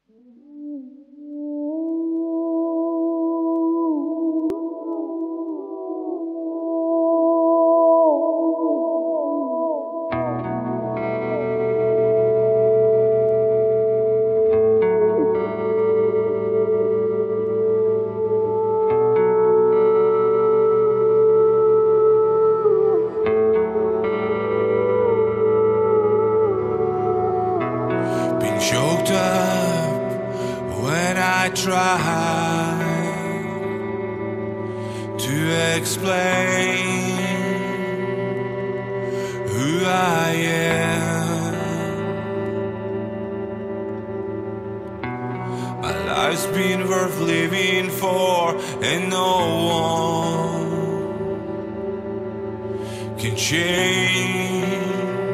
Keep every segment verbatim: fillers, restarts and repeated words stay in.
Choked up when I try to explain who I am. My life's been worth living for, and no one can change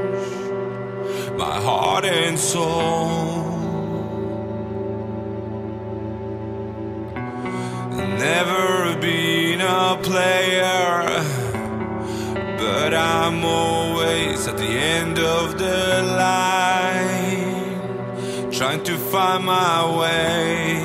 my heart and soul. Never been a player, but I'm always at the end of the line, trying to find my way.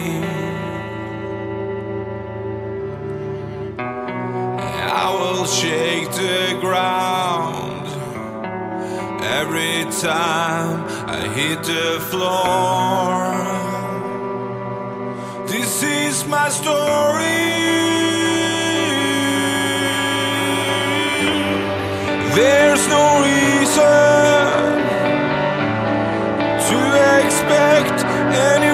I will shake the ground every time I hit the floor. This is my story. There's no reason to expect any